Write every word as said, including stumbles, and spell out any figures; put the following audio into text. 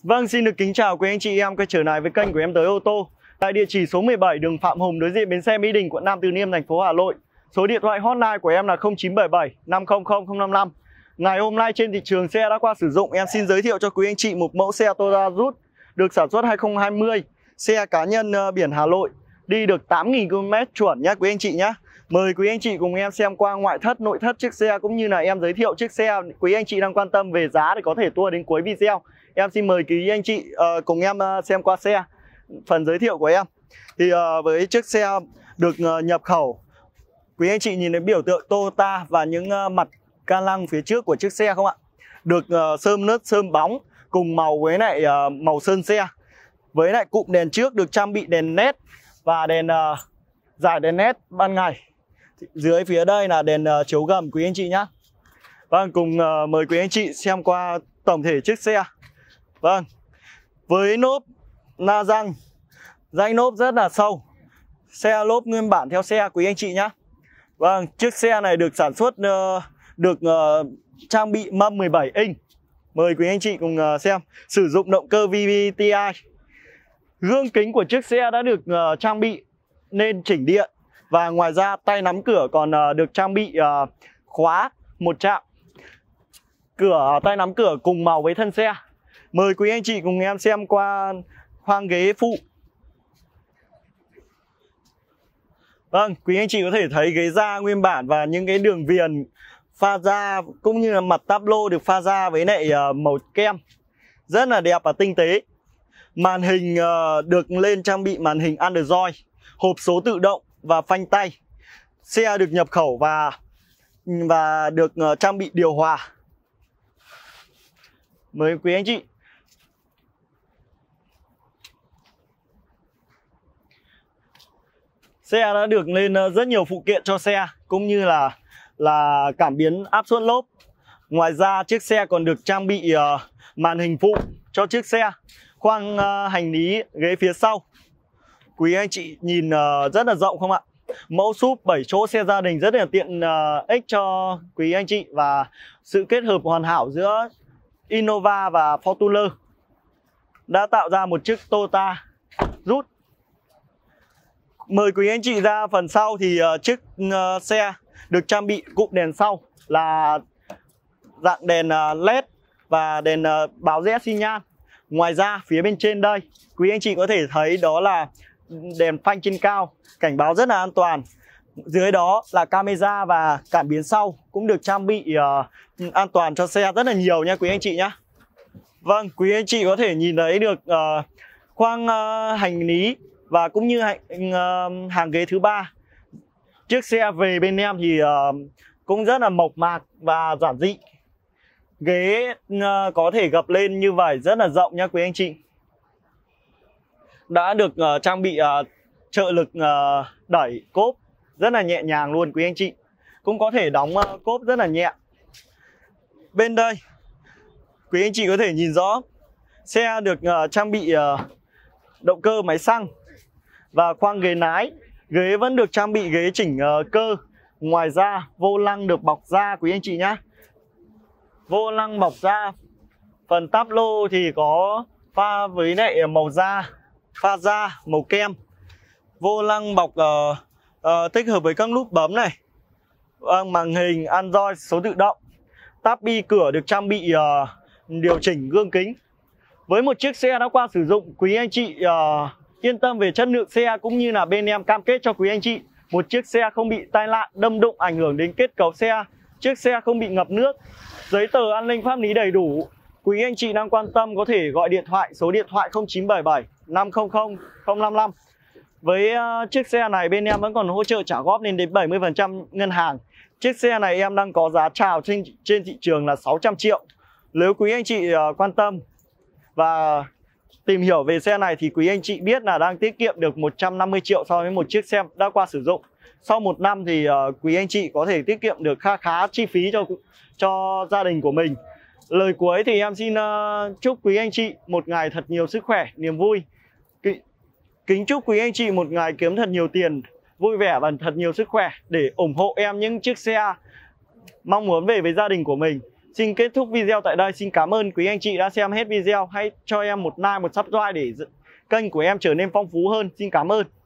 Vâng, xin được kính chào quý anh chị em quay trở lại với kênh của Em Tới Ô Tô. Tại địa chỉ số mười bảy đường Phạm Hùng đối diện bến xe Mỹ Đình, quận Nam Từ Liêm, thành phố Hà Nội. Số điện thoại hotline của em là không chín bảy bảy năm không không không năm năm. Ngày hôm nay trên thị trường xe đã qua sử dụng, em xin giới thiệu cho quý anh chị một mẫu xe Toyota Rút được sản xuất hai không hai không, xe cá nhân biển Hà Nội, đi được tám nghìn ki lô mét chuẩn nhé quý anh chị nhé. Mời quý anh chị cùng em xem qua ngoại thất, nội thất chiếc xe cũng như là em giới thiệu chiếc xe. Quý anh chị đang quan tâm về giá thì có thể tua đến cuối video. Em xin mời quý anh chị uh, cùng em uh, xem qua xe, phần giới thiệu của em. Thì uh, với chiếc xe được uh, nhập khẩu, quý anh chị nhìn thấy biểu tượng Toyota và những uh, mặt ca lăng phía trước của chiếc xe không ạ? Được uh, sơn nớt sơn bóng cùng màu với lại uh, màu sơn xe. Với lại cụm đèn trước được trang bị đèn led và đèn uh, giải đèn led ban ngày. Dưới phía đây là đèn uh, chiếu gầm quý anh chị nhé. Vâng, cùng uh, mời quý anh chị xem qua tổng thể chiếc xe. Vâng, với lốp la răng, rãnh lốp rất là sâu. Xe lốp nguyên bản theo xe quý anh chị nhé. Vâng, chiếc xe này được sản xuất uh, được uh, trang bị mâm mười bảy inch. Mời quý anh chị cùng uh, xem. Sử dụng động cơ vê vê tê i. Gương kính của chiếc xe đã được uh, trang bị nên chỉnh điện. Và ngoài ra tay nắm cửa còn uh, được trang bị uh, khóa một chạm. Cửa tay nắm cửa cùng màu với thân xe. Mời quý anh chị cùng em xem qua khoang ghế phụ. Vâng, quý anh chị có thể thấy ghế da nguyên bản và những cái đường viền pha da cũng như là mặt táp lô được pha da với lại uh, màu kem. Rất là đẹp và tinh tế. Màn hình uh, được lên trang bị màn hình Android, hộp số tự động và phanh tay. Xe được nhập khẩu và và được uh, trang bị điều hòa. Mời quý anh chị. Xe đã được lên rất nhiều phụ kiện cho xe cũng như là là cảm biến áp suất lốp. Ngoài ra chiếc xe còn được trang bị uh, màn hình phụ cho chiếc xe, khoang uh, hành lý ghế phía sau. Quý anh chị nhìn uh, rất là rộng không ạ? Mẫu súp bảy chỗ xe gia đình rất là tiện uh, ích cho quý anh chị và sự kết hợp hoàn hảo giữa Innova và Fortuner đã tạo ra một chiếc Toyota Rút. Mời quý anh chị ra phần sau thì uh, chiếc uh, xe được trang bị cụm đèn sau là dạng đèn uh, led và đèn uh, báo rẽ xi nhan. Ngoài ra phía bên trên đây quý anh chị có thể thấy đó là đèn phanh trên cao, cảnh báo rất là an toàn. Dưới đó là camera và cảm biến sau cũng được trang bị uh, an toàn cho xe rất là nhiều nha quý anh chị nhé. Vâng, quý anh chị có thể nhìn thấy được uh, khoang uh, hành lý và cũng như hành, uh, hàng ghế thứ ba. Chiếc xe về bên em thì uh, cũng rất là mộc mạc và giản dị. Ghế uh, có thể gập lên như vậy rất là rộng nha quý anh chị. Đã được uh, trang bị uh, trợ lực uh, đẩy cốp rất là nhẹ nhàng luôn quý anh chị. Cũng có thể đóng uh, cốp rất là nhẹ. Bên đây quý anh chị có thể nhìn rõ xe được uh, trang bị uh, động cơ máy xăng và khoang ghế lái. Ghế vẫn được trang bị ghế chỉnh uh, cơ. Ngoài ra vô lăng được bọc da quý anh chị nhé. Vô lăng bọc da. Phần táp lô thì có pha với lại màu da, pha da màu kem. Vô lăng bọc uh, uh, tích hợp với các nút bấm này. uh, Màn hình Android số tự động. Táp bi cửa được trang bị uh, điều chỉnh gương kính. Với một chiếc xe đã qua sử dụng, quý anh chị uh, yên tâm về chất lượng xe cũng như là bên em cam kết cho quý anh chị một chiếc xe không bị tai nạn, đâm đụng ảnh hưởng đến kết cấu xe, chiếc xe không bị ngập nước, giấy tờ an ninh pháp lý đầy đủ. Quý anh chị đang quan tâm có thể gọi điện thoại số điện thoại không chín bảy bảy năm không không không năm năm. Với uh, chiếc xe này bên em vẫn còn hỗ trợ trả góp lên đến bảy mươi phần trăm ngân hàng. Chiếc xe này em đang có giá chào trên, trên thị trường là sáu trăm triệu. Nếu quý anh chị uh, quan tâm và tìm hiểu về xe này thì quý anh chị biết là đang tiết kiệm được một trăm năm mươi triệu so với một chiếc xe đã qua sử dụng. Sau một năm thì uh, quý anh chị có thể tiết kiệm được khá khá chi phí cho cho gia đình của mình. Lời cuối thì em xin uh, chúc quý anh chị một ngày thật nhiều sức khỏe, niềm vui. Kính chúc quý anh chị một ngày kiếm thật nhiều tiền, vui vẻ và thật nhiều sức khỏe để ủng hộ em những chiếc xe mong muốn về với gia đình của mình. Xin kết thúc video tại đây. Xin cảm ơn quý anh chị đã xem hết video. Hãy cho em một like, một subscribe để kênh của em trở nên phong phú hơn. Xin cảm ơn.